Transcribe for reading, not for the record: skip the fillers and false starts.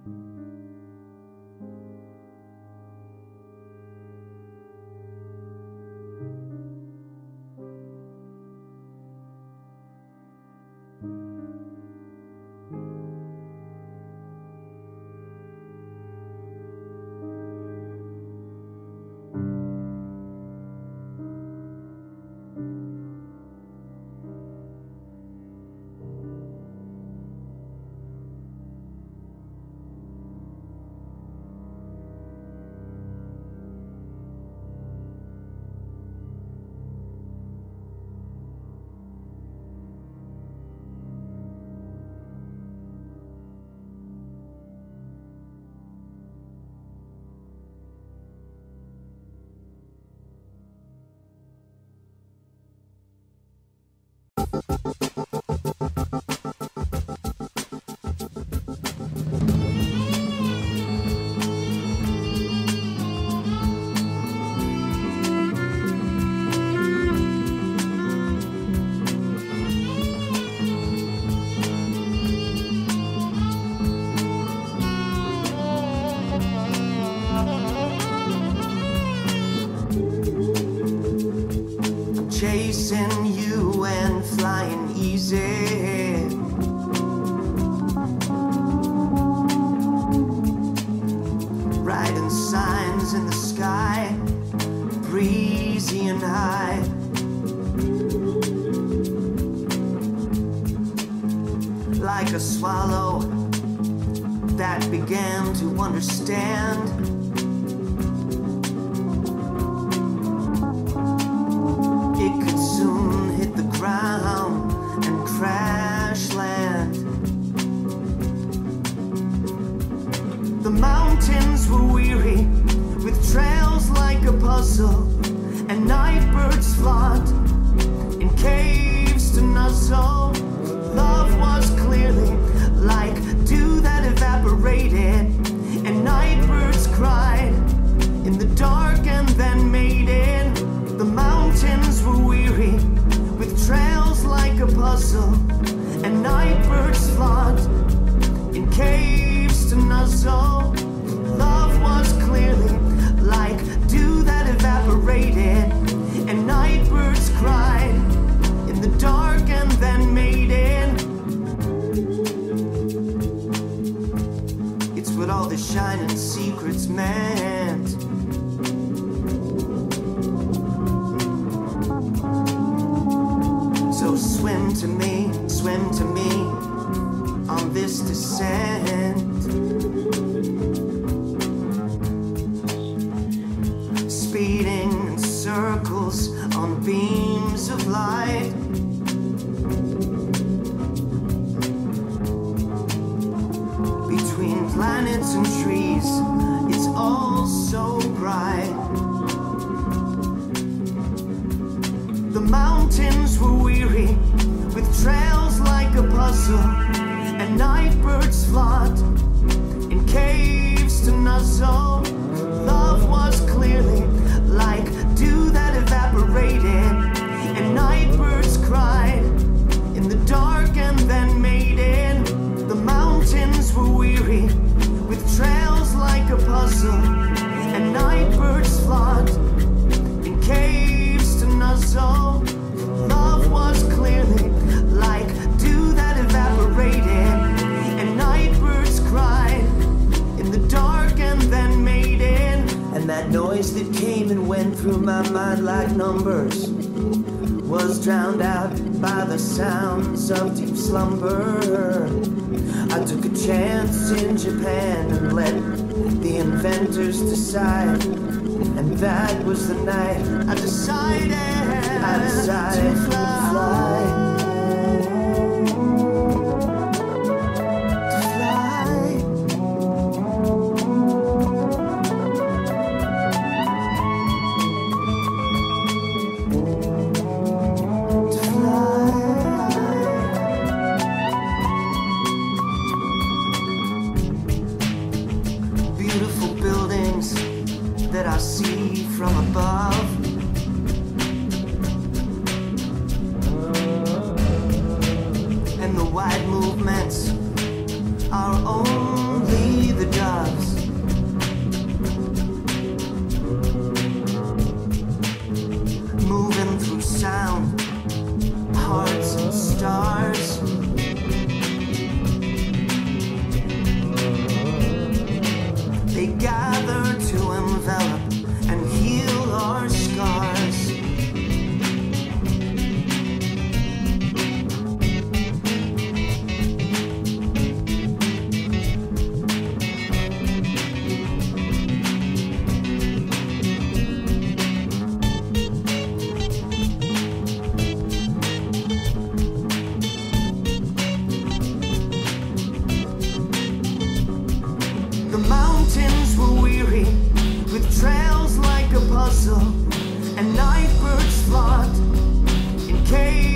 Chasing you and flying easy. Writing signs in the sky, breezy and high. Like a swallow that began to understand. It could soon hit the ground and crash land. The mountains were weary with trails like a puzzle, and night birds flocked in caves to nuzzle. Love was clearly like dew that evaporated, and night birds cried in the dark and then made it. The mountains were weary with trails like a puzzle, and night birds flocked in caves to nuzzle. Love was clearly like dew that evaporated, and night birds cried in the dark and then made it. It's what all the shining secrets meant. So swim to me on this descent. Speeding in circles on beams of light. Between planets and trees, it's all so bright. The mountains were weary with trails like a puzzle, and night birds flocked in caves to nuzzle. Love was clearly like dew that evaporated, and night birds cried in the dark and then made it. The mountains were weary with trails like a puzzle, and night birds flocked in caves to nuzzle. Love was clearly like dew that evaporated, and night birds cried in the dark and then made it. And that noise that came and went through my mind like numbers was drowned out by the sounds of deep slumber. I took a chance in Japan and let the inventors decide, and that was the night I decided to fly. Beautiful buildings that I see from above, and the wide movements are only weary, with trails like a puzzle, and night birds flood in caves